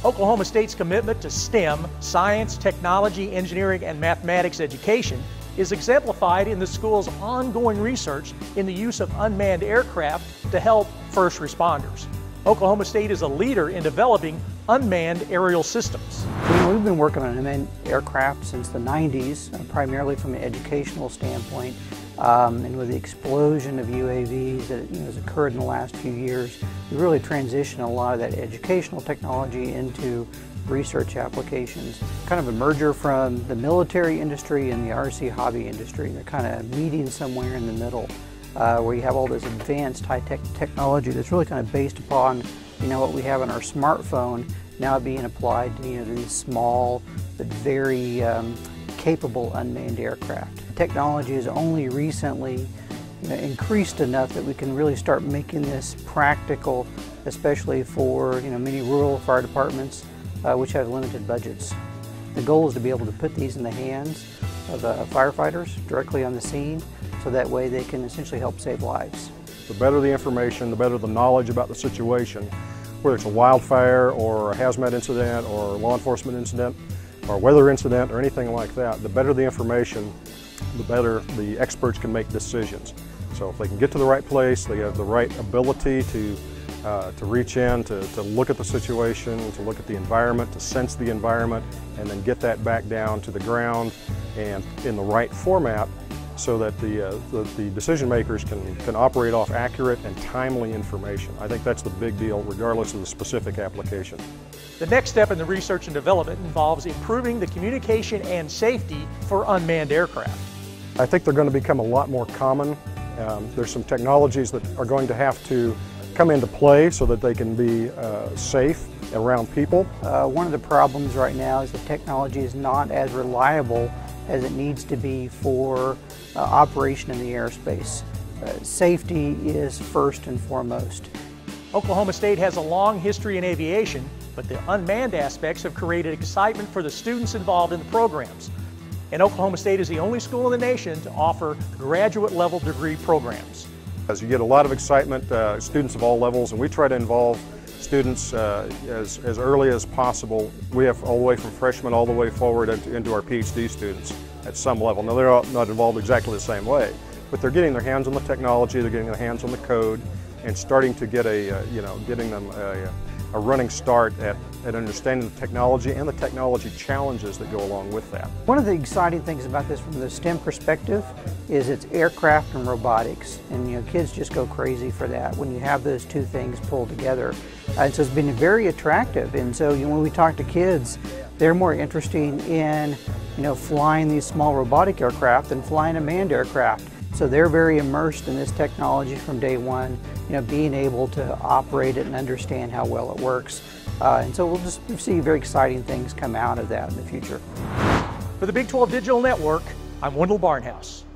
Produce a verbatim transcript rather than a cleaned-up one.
Oklahoma State's commitment to STEM, science, technology, engineering, and mathematics education is exemplified in the school's ongoing research in the use of unmanned aircraft to help first responders. Oklahoma State is a leader in developing unmanned aerial systems. We've been working on unmanned aircraft since the nineties, uh, primarily from an educational standpoint. Um, and with the explosion of U A Vs that you know, has occurred in the last few years, we really transitioned a lot of that educational technology into research applications. Kind of a merger from the military industry and the R C hobby industry. They're kind of meeting somewhere in the middle, uh, where you have all this advanced high-tech technology that's really kind of based upon you know what we have on our smartphone now being applied to, you know, to these small but very um, capable unmanned aircraft. Technology has only recently you know, increased enough that we can really start making this practical, especially for you know, many rural fire departments uh, which have limited budgets. The goal is to be able to put these in the hands of uh, firefighters directly on the scene, so that way they can essentially help save lives. The better the information, the better the knowledge about the situation, whether it's a wildfire or a hazmat incident or a law enforcement incident or a weather incident or anything like that, the better the information, the better the experts can make decisions. So if they can get to the right place, they have the right ability to, uh, to reach in, to, to look at the situation, to look at the environment, to sense the environment, and then get that back down to the ground and in the right format, so that the, uh, the, the decision makers can, can operate off accurate and timely information. I think that's the big deal, regardless of the specific application. The next step in the research and development involves improving the communication and safety for unmanned aircraft. I think they're going to become a lot more common. Um, there's some technologies that are going to have to come into play so that they can be uh, safe around people. Uh, one of the problems right now is the technology is not as reliable as it needs to be for uh, operation in the airspace. Uh, safety is first and foremost. Oklahoma State has a long history in aviation, but the unmanned aspects have created excitement for the students involved in the programs. And Oklahoma State is the only school in the nation to offer graduate level degree programs. As you get a lot of excitement, uh, students of all levels, and we try to involve students uh, as, as early as possible. We have all the way from freshmen all the way forward into, into our PhD students at some level. Now, they're all not involved exactly the same way, but they're getting their hands on the technology, they're getting their hands on the code, and starting to get a, uh, you know, getting them a, a running start at, at understanding the technology and the technology challenges that go along with that. One of the exciting things about this from the STEM perspective is it's aircraft and robotics, and you know kids just go crazy for that when you have those two things pulled together. Uh, and so it's been very attractive, and so you know, when we talk to kids, they're more interested in you know flying these small robotic aircraft than flying a manned aircraft. So they're very immersed in this technology from day one, you know, being able to operate it and understand how well it works. Uh, and so we'll just see very exciting things come out of that in the future. For the Big twelve Digital Network, I'm Wendell Barnhouse.